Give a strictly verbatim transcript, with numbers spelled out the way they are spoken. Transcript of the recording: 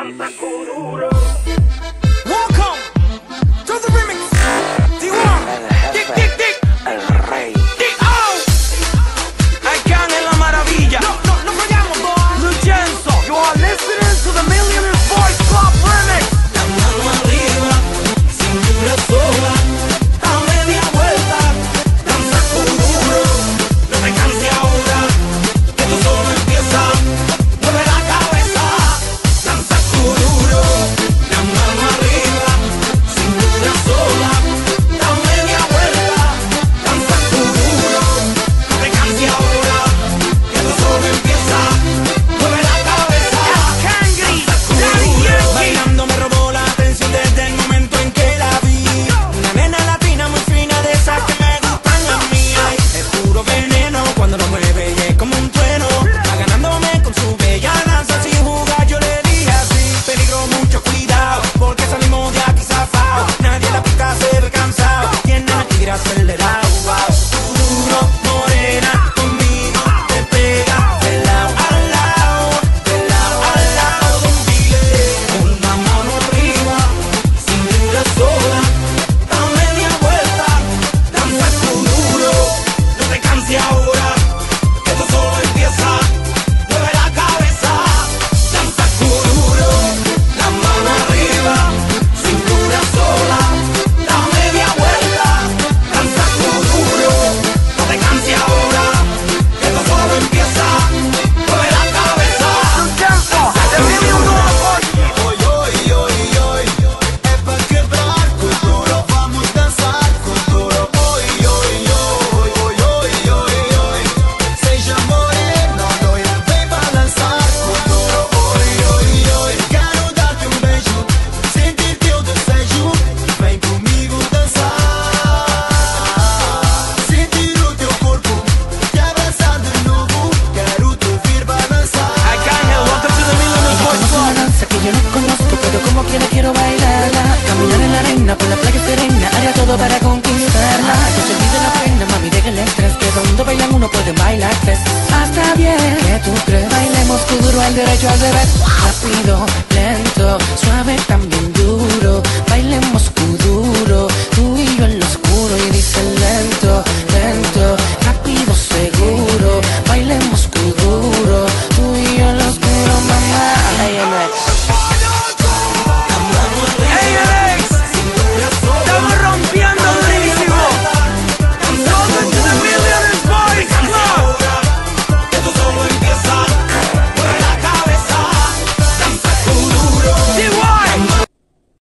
Danza Kuduro. Welcome to the remix. D uno. Dick, dick, dick. El rey. D O. Arcángel en la maravilla. No, no, no fallamos, boy. Lucenzo. You are listening to the Millionaires Voice Club remix. La mano arriba, cintura sola, a media vuelta. Danza Kuduro. No te canses ahora, que esto solo empieza. Mueve la cabeza. Danza Kuduro. La mano arriba, cintura sola, a media vuelta. Danza Kuduro. No te canses ahora, que esto solo empieza. Mueve la cabeza. Danza Kuduro. Bailando me robó la atención desde el momento en que la vi. Una nena latina muy fina, de esas que me gustan a mí. Ay, es puro veneno cuando lo mueve y es como un trueno. Va ganándome con su bella danza, sin jugar yo le dije así. Peligro, mucho cuidado, porque salimos de aquí zafao. Nadie en la pista se ve cansado, tiene la tigre acelerado. Wow. Duro, morena, conmigo te pega de lado a lado, de lado a lado. Don Dile, con la mano arriba, cintura sola, a media vuelta. Danza Kuduro, no te canses ahora, que esto solo empieza. Mueve la cabeza. Danza Kuduro, la mano arriba, cintura sola, a media vuelta. Danza Kuduro, no te canses ahora, que esto solo empieza. Mueve la cabeza. Lucenzo. The Millionaires Voice. Oi, oi, oi, oi, é pra quebrar Kuduro, vamos dançar Kuduro. Oi, oi, oi, oi, oi, oi, oi, seja morena, loira, vem balançar Kuduro. Oi, oi, oi, quero dar-te um beijo, sentir teu desejo, vem comigo dançar. Sentir o teu corpo, te abraçar de novo, quero te ouvir balançar. Arcángel, welcome to the Millionaires Voice Es una Club. danza que yo no conozco, pero como quiera quiero bailarla. Caminar en la arena por la playa serena, haría todo para conquistarla. Que se olvide la pena, mami, deja el estrés, que donde bailan uno puede bailar tres. Hasta bien, ¿qué tú crees? Bailemos Kuduro al derecho, al revés, rápido, lento, suave, también